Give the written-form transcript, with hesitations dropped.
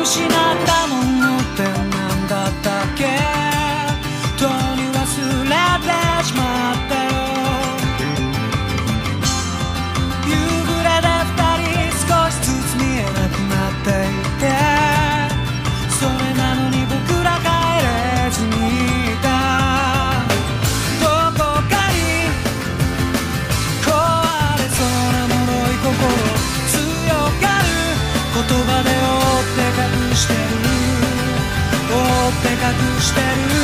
失ったものって何だったっけ、とうに忘れてしまったよ。夕暮れで二人少しずつ見えなくなっていて、それなのに僕ら帰れずにいた。どこかに壊れそうな脆い心、強がる言葉で覆って隠してる、覆って隠してる。